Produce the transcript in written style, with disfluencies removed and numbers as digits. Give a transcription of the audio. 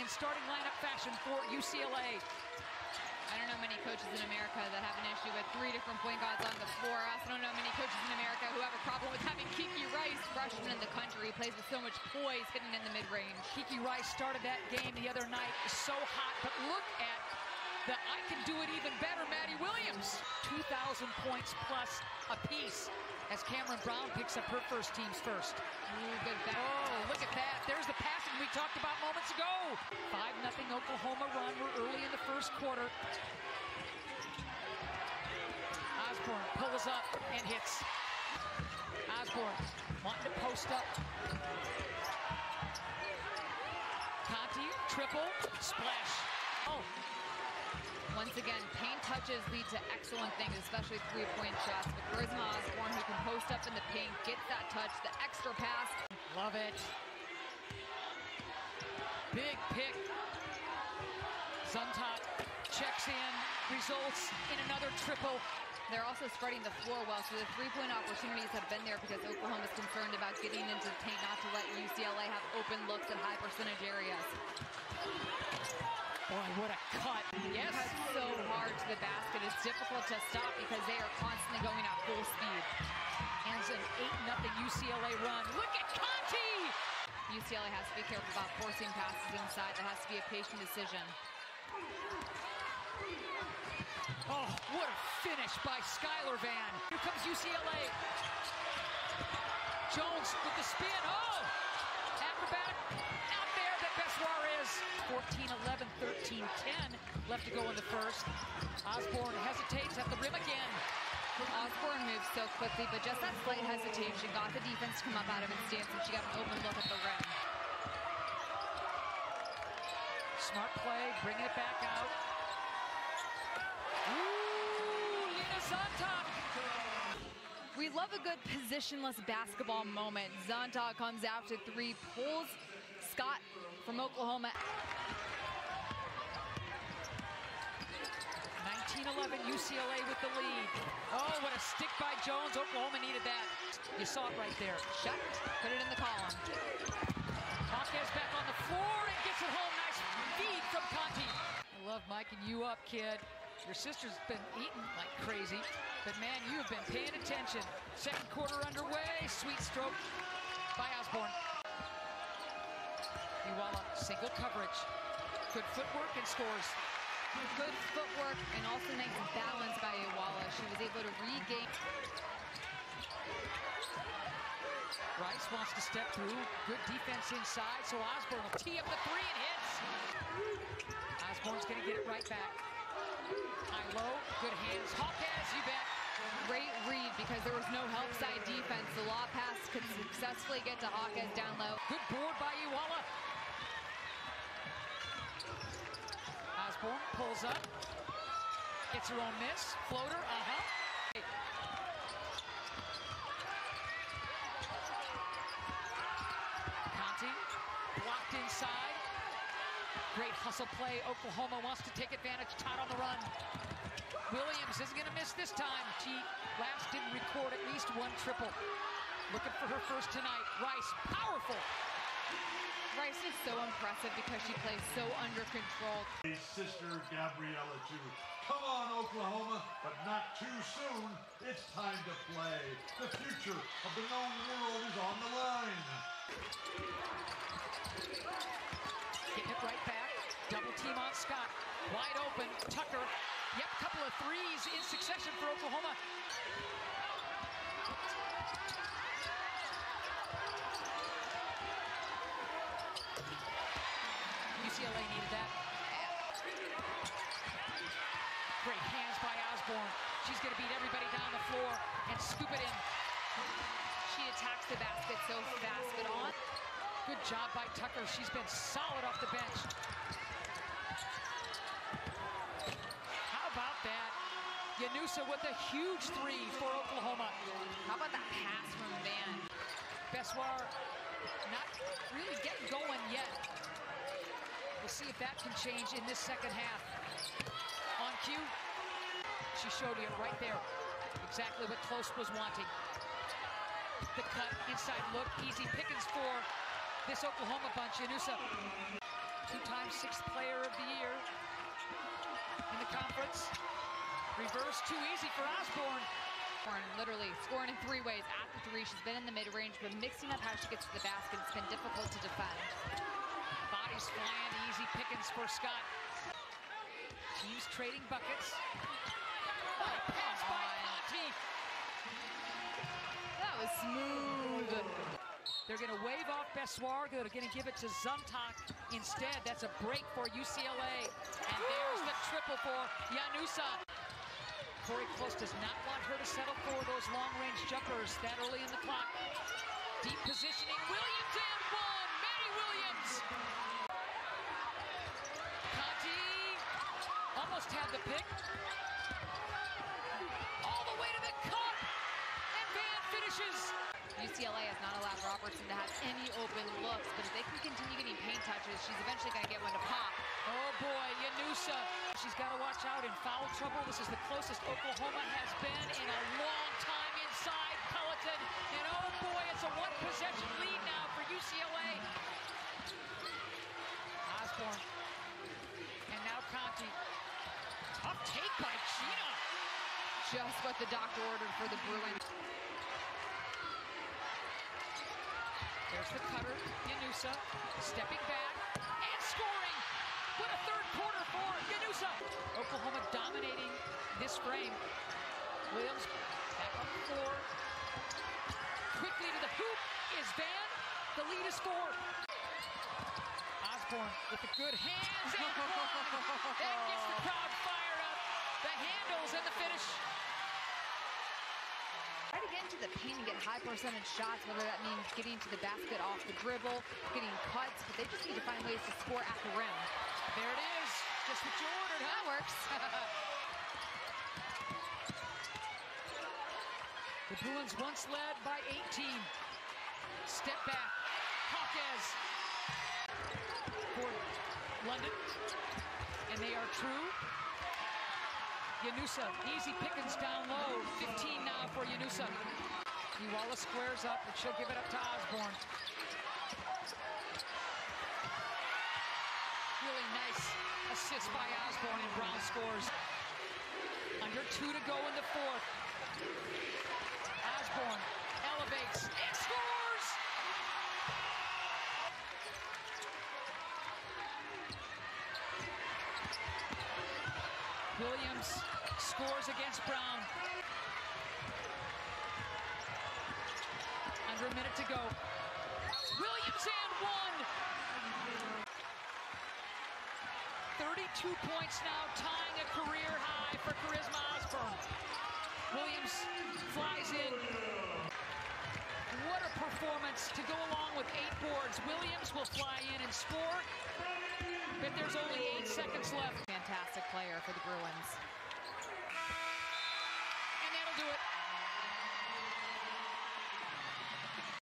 starting lineup fashion for UCLA. I don't know many coaches in America that have an issue with 3 different point guards on the floor. I also don't know many coaches in America who have a problem with having Kiki Rice, freshman in the country. He plays with so much poise, hitting in the mid-range. Kiki Rice started that game the other night. So hot, but look at the I can do it even better, Maddie Williams. 2,000 points plus apiece as Cameron Brown picks up her first team's first. Ooh, good back. Oh, look at that. There's the passing we talked about moments ago. 5-0 Oklahoma run. We're early in the first quarter. Osborne pulls up and hits. Osborne wanting to post up. Conti, triple, splash. Oh. Once again, paint touches lead to excellent things, especially three-point shots. But Charisma Osborne, who can post up in the paint, gets that touch, the extra pass. Love it. Big pick. Zonta checks in, results in another triple. They're also spreading the floor well, so the three-point opportunities have been there because Oklahoma's concerned about getting into the paint, not to let UCLA have open looks at high percentage areas. Boy, what a cut. Yes. Cut so hard to the basket. It's difficult to stop because they are constantly going at full speed. And it's an 8-0 UCLA run. Look at Conti! UCLA has to be careful about forcing passes inside. That has to be a patient decision. Oh, what a finish by Skylar Van. Here comes UCLA. Jones with the spin. Oh! Acrobatic. Out there that Beswar is. 14-11, 13-10 left to go in the first. Osborne hesitates at the rim again. Osborne moves so quickly, but just that slight hesitation got the defense to come up out of its stance, and she got an open look at the rim. Smart play, bringing it back out. Ooh, Lena Zonta. We love a good positionless basketball moment. Zonta comes after three, pulls Scott from Oklahoma. 19-11 UCLA with the lead. Oh, what a stick by Jones. Oklahoma needed that. You saw it right there. Checked. Put it in the column. Hawkes back on the floor and gets it home. Nice feed from Conti. I love miking you up, kid. Your sister's been eating like crazy, but man, you have been paying attention. Second quarter underway. Sweet stroke by Osborne. Iwala, single coverage. Good footwork and scores. Good footwork and also nice balance by Iwala. She was able to regain. Rice wants to step through. Good defense inside, so Osborne will tee up the three and hits. Osborne's going to get it right back. High low, good hands. Hawkes, you bet. Great read because there was no help side defense. The law pass could successfully get to Hawkes down low. Good board by Iwala. Osborne pulls up. Gets her own miss. Floater, Conti, blocked inside. Great hustle play. Oklahoma wants to take advantage. Todd on the run. Williams isn't going to miss this time. She last didn't record at least one triple. Looking for her first tonight. Rice, powerful. Rice is so impressive because she plays so under control. His sister Gabriella too. Come on, Oklahoma, but not too soon. It's time to play. The future of the known world is on the line. Getting it right back. Double team on Scott. Wide open. Tucker. Yep, couple of threes in succession for Oklahoma. UCLA needed that. Great hands by Osborne. She's going to beat everybody down the floor and scoop it in. She attacks the basket so fast, but on. Good job by Tucker. She's been solid off the bench. How about that? Yanusa with a huge three for Oklahoma. How about that pass from Van? Beswar not really getting going yet. We'll see if that can change in this second half. On cue, she showed you right there exactly what Close was wanting. The cut, inside look, easy pickings for this Oklahoma bunch. Yanusa two-time sixth player of the year in the conference. Reverse too easy for Osborne. Literally scoring in 3 ways at the 3. She's been in the mid-range, but mixing up how she gets to the basket, it's been difficult to defend. Bodies flying, easy pickings for Scott. Teams trading buckets. What a pass by Conti. That was smooth. They're going to wave off Bessoir. They're going to give it to Zumtak instead. That's a break for UCLA. And there's the triple for Janusa. Corey Close does not want her to settle for those long-range jumpers that early in the clock. Deep positioning. Williams and one. Maddie Williams. Conti almost had the pick. All the way to the cup. And Van finishes. UCLA has not allowed Robertson to have any open looks, but if they can continue getting paint touches, she's eventually going to get one to pop. Oh boy, Janusa. She's got to watch out in foul trouble. This is the closest Oklahoma has been in a long time inside Peloton. And oh boy, it's a one-possession lead now for UCLA. Osborne. And now Conti. Tough take by Gina. Just what the doctor ordered for the Bruins. There's the cutter, Janusa, stepping back and scoring. What a third quarter for Janusa. Oklahoma dominating this frame. Williams back on the floor. Quickly to the hoop is Van. The lead is 4. Osborne with the good hands and one. That gets the crowd fired up. The handles and the finish. Try to get into the paint and get high percentage shots, whether that means getting to the basket off the dribble, getting cuts, but they just need to find ways to score at the rim. There it is. Just what you ordered, huh? That works. The Bruins once led by 18. Step back. Hawkes for London. And they are true. Janusa, easy pickings down low. 15 now for Janusa. Wallace squares up, and she'll give it up to Osborne. Really nice assist by Osborne, and Brown scores. Under 2 to go in the 4th. Osborne elevates and scores! Williams scores against Brown. Under a minute to go. Williams and one! 32 points now, tying a career high for Charisma Osborne. Williams flies in. What a performance to go along with 8 boards. Williams will fly in and score, but there's only 8 seconds left. Fantastic player for the Bruins.